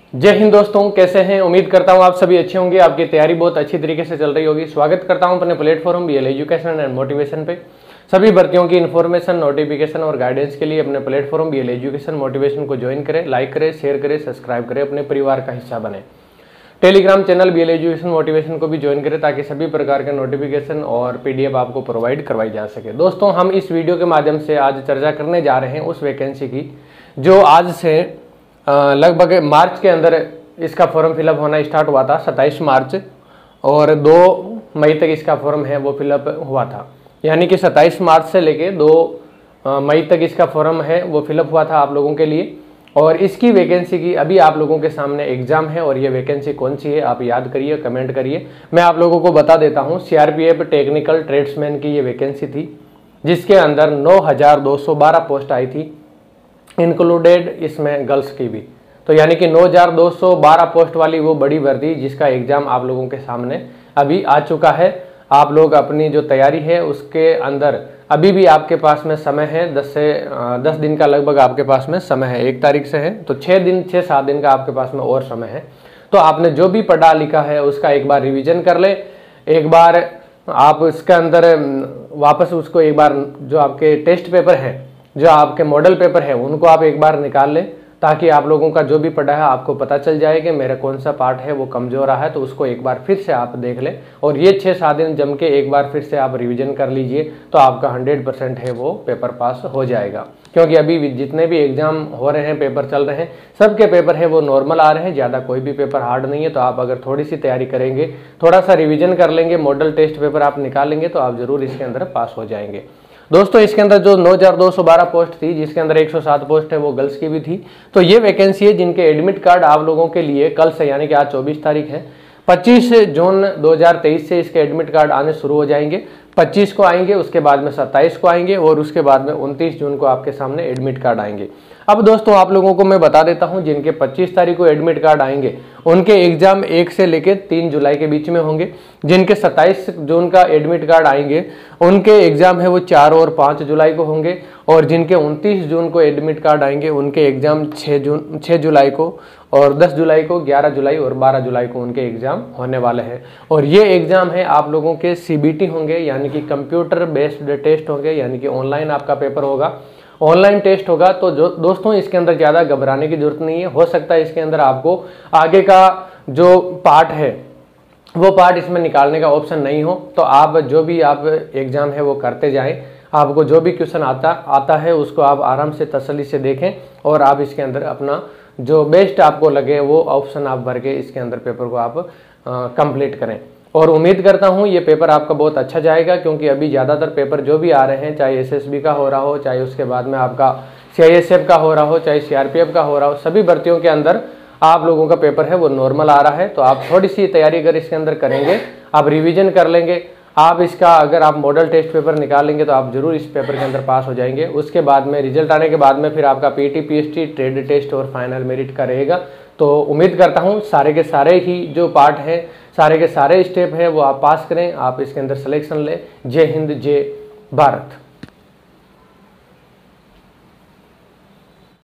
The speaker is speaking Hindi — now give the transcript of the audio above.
जय हिंद दोस्तों, कैसे हैं। उम्मीद करता हूं आप सभी अच्छे होंगे। आपकी तैयारी बहुत अच्छी तरीके से चल रही होगी। स्वागत करता हूं अपने platform BL education and motivation पे। सभी भर्तियों की इन्फॉर्मेशन, नोटिफिकेशन और गाइडेंस के लिए अपने प्लेटफॉर्म बीएल एजुकेशन मोटिवेशन को ज्वाइन करें, लाइक करें, शेयर करें, सब्सक्राइब करें, अपने परिवार का हिस्सा बने। Telegram channel BL education motivation को भी ज्वाइन करें ताकि सभी प्रकार के नोटिफिकेशन और पीडीएफ आपको प्रोवाइड करवाई जा सके। दोस्तों, हम इस वीडियो के माध्यम से आज चर्चा करने जा रहे हैं उस वैकेंसी की जो आज से लगभग मार्च के अंदर इसका फॉर्म फिलअप होना स्टार्ट हुआ था, 27 मार्च, और 2 मई तक इसका फॉर्म है वो फिलअप हुआ था। यानी कि 27 मार्च से लेके 2 मई तक इसका फॉर्म है वो फिलअप हुआ था आप लोगों के लिए। और इसकी वैकेंसी की अभी आप लोगों के सामने एग्जाम है और ये वैकेंसी कौन सी है आप याद करिए, कमेंट करिए। मैं आप लोगों को बता देता हूँ, सीआरपीएफ टेक्निकल ट्रेड्समैन की ये वैकेंसी थी जिसके अंदर 9,212 पोस्ट आई थी, इंक्लूडेड इसमें गर्ल्स की भी। तो यानी कि 9,212 पोस्ट वाली वो बड़ी भर्ती जिसका एग्जाम आप लोगों के सामने अभी आ चुका है। आप लोग अपनी जो तैयारी है उसके अंदर अभी भी आपके पास में समय है, 10 दिन का लगभग आपके पास में समय है। 1 तारीख से है तो 6-7 दिन का आपके पास में और समय है। तो आपने जो भी पढ़ा लिखा है उसका एक बार रिवीजन कर ले, एक बार आप इसके अंदर वापस उसको एक बार जो आपके टेस्ट पेपर है, जो आपके मॉडल पेपर है, उनको आप एक बार निकाल लें ताकि आप लोगों का जो भी पढ़ा है आपको पता चल जाए कि मेरा कौन सा पार्ट है वो कमजोर रहा है। तो उसको एक बार फिर से आप देख लें और ये 6-7 दिन जम के एक बार फिर से आप रिवीजन कर लीजिए तो आपका 100% है वो पेपर पास हो जाएगा। क्योंकि अभी जितने भी एग्जाम हो रहे हैं, पेपर चल रहे हैं, सबके पेपर है वो नॉर्मल आ रहे हैं, ज़्यादा कोई भी पेपर हार्ड नहीं है। तो आप अगर थोड़ी सी तैयारी करेंगे, थोड़ा सा रिविजन कर लेंगे, मॉडल टेस्ट पेपर आप निकालेंगे तो आप जरूर इसके अंदर पास हो जाएंगे। दोस्तों, इसके अंदर जो 9,212 पोस्ट थी जिसके अंदर 107 पोस्ट है वो गर्ल्स की भी थी। तो ये वैकेंसी है जिनके एडमिट कार्ड आप लोगों के लिए कल से, यानी कि आज 24 तारीख है, 25 जून 2023 से इसके एडमिट कार्ड आने शुरू हो जाएंगे। 25 को आएंगे, उसके बाद में 27 को आएंगे और उसके बाद में 29 जून को आपके सामने एडमिट कार्ड आएंगे। अब दोस्तों, आप लोगों को मैं बता देता हूं, जिनके 25 तारीख को एडमिट कार्ड आएंगे उनके एग्जाम 1 से लेकर 3 जुलाई के बीच में होंगे। जिनके 27 जून का एडमिट कार्ड आएंगे उनके एग्जाम है वो 4 और 5 जुलाई को होंगे। और जिनके 29 जून को एडमिट कार्ड आएंगे उनके एग्जाम 6 जुलाई को और 10 जुलाई को, 11 जुलाई और 12 जुलाई को उनके एग्जाम होने वाले हैं। और ये एग्जाम है आप लोगों के सीबीटी होंगे, यानी कि कंप्यूटर बेस्ड टेस्ट होंगे, यानी कि ऑनलाइन आपका पेपर होगा, ऑनलाइन टेस्ट होगा। तो जो दोस्तों, इसके अंदर ज़्यादा घबराने की जरूरत नहीं है। हो सकता है इसके अंदर आपको आगे का जो पार्ट है वो पार्ट इसमें निकालने का ऑप्शन नहीं हो, तो आप जो भी आप एग्जाम है वो करते जाएं। आपको जो भी क्वेश्चन आता है उसको आप आराम से तसल्ली से देखें और आप इसके अंदर अपना जो बेस्ट आपको लगे वो ऑप्शन आप भर के इसके अंदर पेपर को आप कंप्लीट करें। और उम्मीद करता हूं ये पेपर आपका बहुत अच्छा जाएगा, क्योंकि अभी ज़्यादातर पेपर जो भी आ रहे हैं, चाहे एसएसबी का हो रहा हो, चाहे उसके बाद में आपका सीआईएसएफ का हो रहा हो, चाहे सीआरपीएफ का हो रहा हो, सभी भर्तियों के अंदर आप लोगों का पेपर है वो नॉर्मल आ रहा है। तो आप थोड़ी सी तैयारी अगर इसके अंदर करेंगे, आप रिविजन कर लेंगे, आप इसका अगर आप मॉडल टेस्ट पेपर निकालेंगे तो आप जरूर इस पेपर के अंदर पास हो जाएंगे। उसके बाद में रिजल्ट आने के बाद में फिर आपका पीटी, पीएचटी, ट्रेड टेस्ट और फाइनल मेरिट का रहेगा। तो उम्मीद करता हूँ सारे के सारे ही जो पार्ट है, सारे के सारे स्टेप है वो आप पास करें, आप इसके अंदर सिलेक्शन लें। जय हिंद, जय भारत।